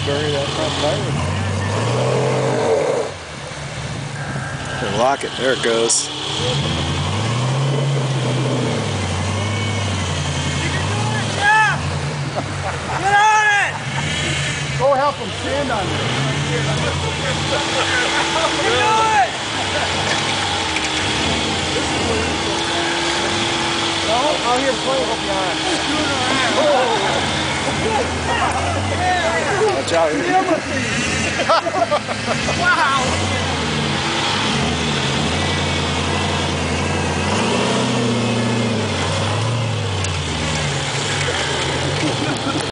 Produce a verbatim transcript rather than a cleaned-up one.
bury that front tire. And lock it. There it goes. Get on it! Go help him stand on it. You do it! No, I'll hear play help you on. Watch out. Wow!